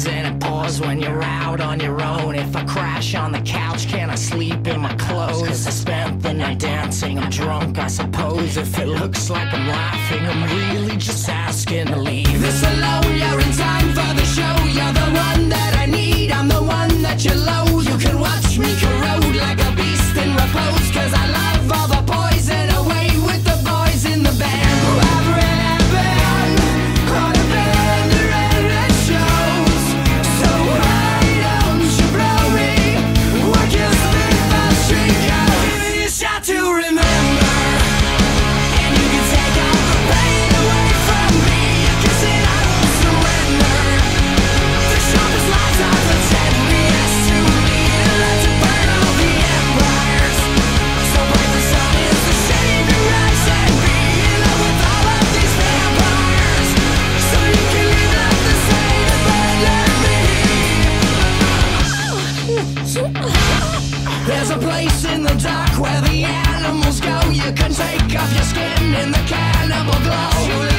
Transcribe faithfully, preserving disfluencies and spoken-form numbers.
rains and it pours when you're out on your own. If I crash on the couch, can I sleep in my clothes? Cause I spent the night dancing, I'm drunk I suppose. If it looks like I'm laughing, I'm really just asking to leave. This alone, you're in time for the show. You're the one that I need, I'm the one that you loathe. You can watch me corrode like a beast in repose. Cause I love all the poison, away with the boys in the band who have really been on a band that shows. So why don't you blow me? What gives me the street goes? You shot to remember, and you can take all the pain away from me. You can say I won't surrender. The sharpest lights are pretend me as to me, and let it burn all the empires. So brave the sun is the shade to rise and be in love with all of these vampires. So you can live like the same, but let me. There's a place in the dark where the animals go. You can take off your skin in the cannibal glow.